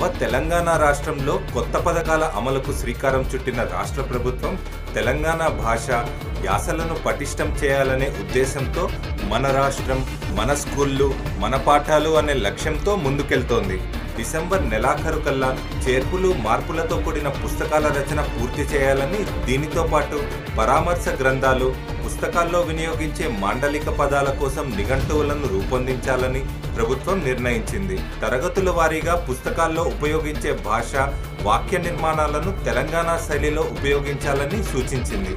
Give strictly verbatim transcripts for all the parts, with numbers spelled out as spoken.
నవ తెలంగాణ రాష్ట్రంలో కొత్త పథకాల అమలుకు శ్రీకారం చుట్టిన రాష్ట్ర ప్రభుత్వం తెలంగాణ భాష యాసలను పటిష్టం చేయాలనే ఉద్దేశంతో మన రాష్ట్రం మన స్కూళ్ళు మన పాఠాలు అనే లక్ష్యంతో ముందుకెళ్తోంది. డిసెంబర్ నెలాఖరు కల్లా చేర్పులు మార్పులతో కూడిన పుస్తకాల రచన పూర్తి చేయాలని, దీనితో పాటు పరామర్శ గ్రంథాలు, పుస్తకాల్లో వినియోగించే మాండలిక పదాల కోసం నిఘంటువులను రూపొందించాలని ప్రభుత్వం నిర్ణయించింది. తరగతుల వారీగా పుస్తకాల్లో ఉపయోగించే భాష, వాక్య నిర్మాణాలను తెలంగాణ శైలిలో ఉపయోగించాలని సూచించింది.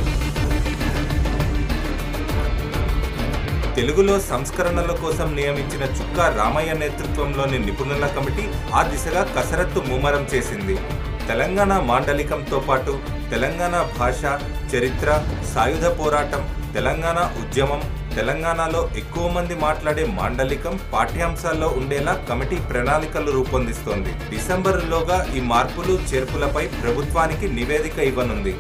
తెలుగులో సంస్కరణల కోసం నియమించిన చుక్కా రామయ్య నేతృత్వంలోని నిపుణుల కమిటీ ఆ దిశగా కసరత్తు ముమ్మరం చేసింది. తెలంగాణ మాండలికంతో పాటు తెలంగాణ భాష, చరిత్ర, సాయుధ పోరాటం, తెలంగాణ ఉద్యమం, తెలంగాణలో ఎక్కువ మంది మాట్లాడే మాండలికం పాఠ్యాంశాల్లో ఉండేలా కమిటీ ప్రణాళికలు రూపొందిస్తోంది. డిసెంబరులోగా ఈ మార్పులు చేర్పులపై ప్రభుత్వానికి నివేదిక ఇవ్వనుంది.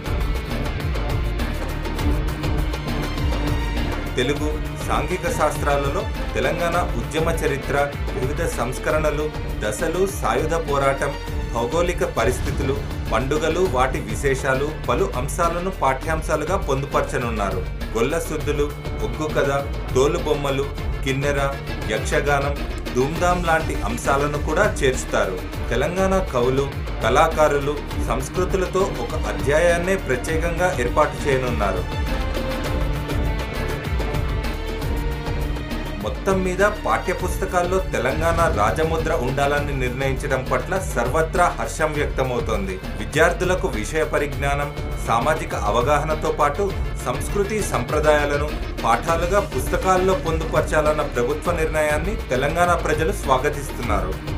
తెలుగు సాంఘిక శాస్త్రాలలో తెలంగాణ ఉద్యమ చరిత్ర, వివిధ సంస్కరణలు, దశలు, సాయుధ పోరాటం, భౌగోళిక పరిస్థితులు, పండుగలు, వాటి విశేషాలు, పలు అంశాలను పాఠ్యాంశాలుగా పొందుపరచనున్నారు. గొల్ల సుద్దులు, ఒగ్గు కథ, తోలుబొమ్మలు, కిన్నెర, యక్షగానం, ధూమ్ధాం లాంటి అంశాలను కూడా చేర్చుతారు. తెలంగాణ కవులు, కళాకారులు, సంస్కృతులతో ఒక అధ్యాయాన్నే ప్రత్యేకంగా ఏర్పాటు చేయనున్నారు. మొత్తం మీద పాఠ్యపుస్తకాల్లో తెలంగాణ రాజముద్ర ఉండాలని నిర్ణయించడం పట్ల సర్వత్రా హర్షం వ్యక్తమవుతోంది. విద్యార్థులకు విషయ పరిజ్ఞానం, సామాజిక అవగాహనతో పాటు సంస్కృతి సంప్రదాయాలను పాఠాలుగా పుస్తకాల్లో పొందుపరచాలన్న ప్రభుత్వ నిర్ణయాన్ని తెలంగాణ ప్రజలు స్వాగతిస్తున్నారు.